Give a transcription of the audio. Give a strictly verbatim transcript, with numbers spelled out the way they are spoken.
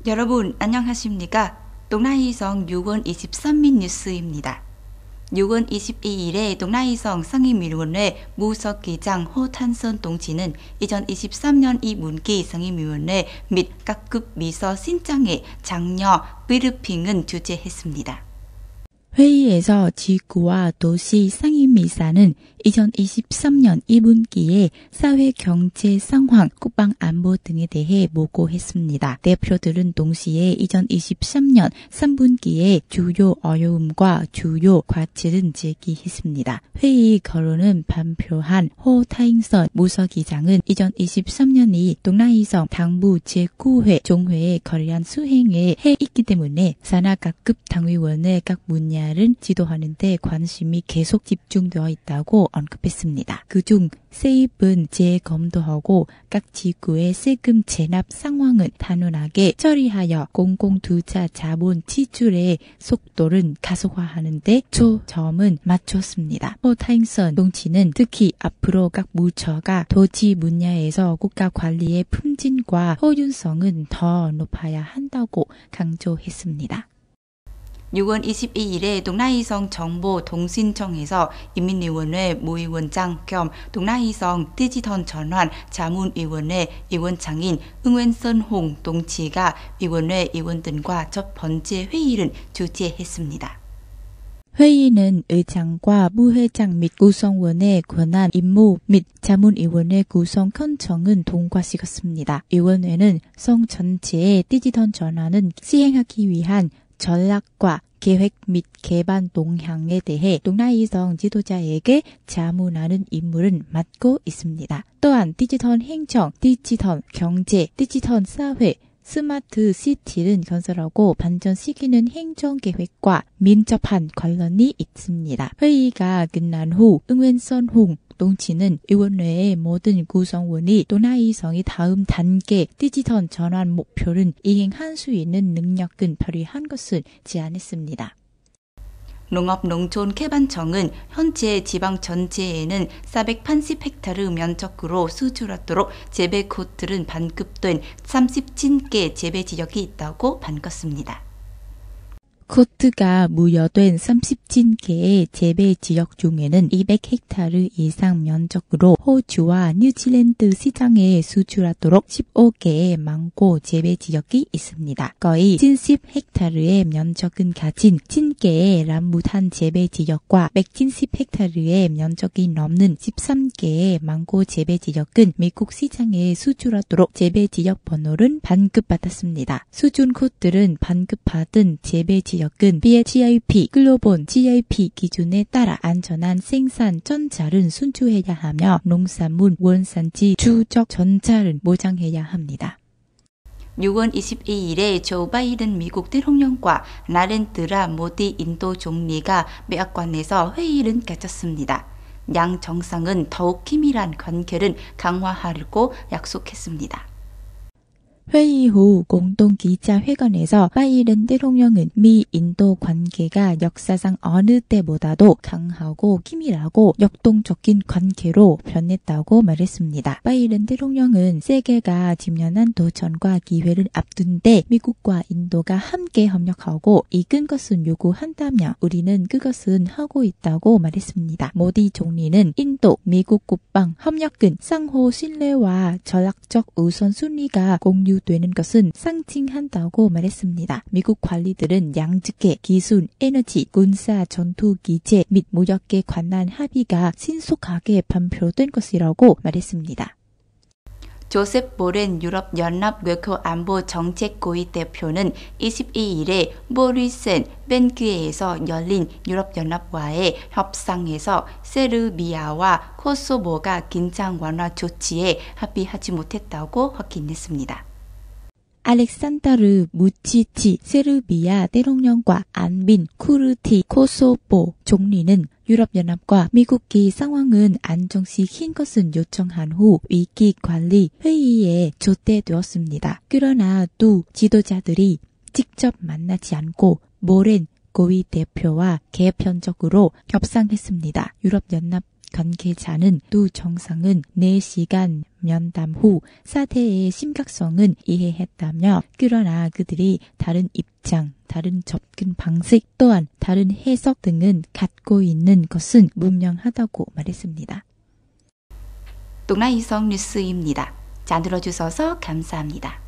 여러분 안녕하십니까? 동나이성 유월 이십삼 일 뉴스입니다. 유월 이십이일에 동나이성 상임위원회 무석기장 호탄선 동지는 이천이십삼 년 이 분기 상임위원회 및 각급 비서 신장의 장려 브리핑은 주재했습니다. 회의에서 지구와 도시 상임위사는 이천이십삼 년 이 분기에 사회 경제 상황, 국방 안보 등에 대해 보고했습니다. 대표들은 동시에 이천이십삼 년 삼 분기에 주요 어려움과 주요 과제를 제기했습니다. 회의 결론은 발표한 호타잉선 무서기장은 이천이십삼 년이 동나이성 당부 제구 회 종회에 거래한 수행에 해 있기 때문에 산하 각급 당위원회 각 분야 를 지도하는 데 관심이 계속 집중되어 있다고 언급했습니다. 그중 세입은 재검토하고 각 지구의 세금 체납 상황을 단순하게 처리하여 공공투자 자본 지출의 속도를 가속화하는 데 초점을 맞췄습니다. 호타잉선 동지는 특히 앞으로 각 부처가 토지 분야에서 국가 관리의 품질과 효율성은 더 높아야 한다고 강조했습니다. 유월 이십이일에 동나이성 정보통신청에서 인민위원회 모의원장 겸 동나이성 디지털 전환 자문위원회 위원장인 응웬선홍 동지가 위원회 위원들과 첫 번째 회의를 주재했습니다. 회의는 의장과 부회장 및 구성원의 권한 임무 및 자문위원회 구성 컨청은 통과시켰습니다. 위원회는 성 전체의 디지털 전환을 시행하기 위한 전략과 계획 및 개발 동향에 대해 동나이성 지도자에게 자문하는 임무를 맡고 있습니다. 또한 디지털 행정, 디지털 경제, 디지털 사회, 스마트 시티를 건설하고 발전시키는 행정계획과 민첩한 관련이 있습니다. 회의가 끝난 후 응웬선홍 동지는 위원회의 모든 구성원이 동나이성이 다음 단계 디지털 전환 목표를 이행할 수 있는 능력을 발휘한 것을 제안했습니다. 농업농촌개발청은 현재 지방 전체에는 사백팔십 헥타르 면적으로 수출하도록 재배 코트를 반급된 삼십칠 개 재배 지역이 있다고 밝혔습니다. 코트가 무효된 삼십칠 개의 재배 지역 중에는 이백 헥타르 이상 면적으로 호주와 뉴질랜드 시장에 수출하도록 십오 개의 망고 재배 지역이 있습니다. 거의 칠십 헥타르의 면적은 가진 천 개의 람부탄 재배 지역과 백칠십 헥타르의 면적이 넘는 십삼 개의 망고 재배 지역은 미국 시장에 수출하도록 재배 지역 번호를 반급받았습니다. 수준 코트는 반급받은 재배 지역 지역은 지아이피, 글로벌 지아이피 기준에 따라 안전한 생산 전자를 순주해야 하며 농산물 원산지 추적 전자를 보장해야 합니다. 유월 이십이일에 조 바이든 미국 대통령과 나렌드라 모디 인도 총리가 백악관에서 회의를 가졌습니다. 양 정상은 더욱 긴밀한 관계를 강화하려고 약속했습니다. 회의 후 공동기자회견에서 바이든 대통령은 미 인도 관계가 역사상 어느 때보다도 강하고 긴밀하고 역동적인 관계로 변했다고 말했습니다. 바이든 대통령은 세계가 직면한 도전과 기회를 앞둔 때 미국과 인도가 함께 협력하고 이끈 것은 요구한다며 우리는 그것은 하고 있다고 말했습니다. 모디 총리는 인도, 미국 국방 협력은 상호 신뢰와 전략적 우선순위가 공유 되는 것은 상징한다고 말했습니다. 미국 관리들은 양측의 기술, 에너지, 군사, 전투 기제 및 무역에 관한 합의가 신속하게 발표된 것이라고 말했습니다. 조셉 보렌 유럽연합 외교안보정책고위 대표는 이십이일에 보리센 벤크에서 열린 유럽연합과의 협상에서 세르비아와 코소보가 긴장 완화 조치에 합의하지 못했다고 확인했습니다. 알렉산더르 무치치 세르비아 대통령과 안빈 쿠르티 코소보 총리는 유럽연합과 미국이 상황은 안정시킨 것은 요청한 후 위기관리 회의에 초대되었습니다. 그러나 두 지도자들이 직접 만나지 않고 모렌 고위 대표와 개편적으로 협상했습니다. 유럽연합 관계자는 두 정상은 네 시간 면담 후 사태의 심각성은 이해했다며 그러나 그들이 다른 입장, 다른 접근 방식 또한 다른 해석 등은 갖고 있는 것은 분명하다고 말했습니다. 동나이성 뉴스입니다. 잘 들어주셔서 감사합니다.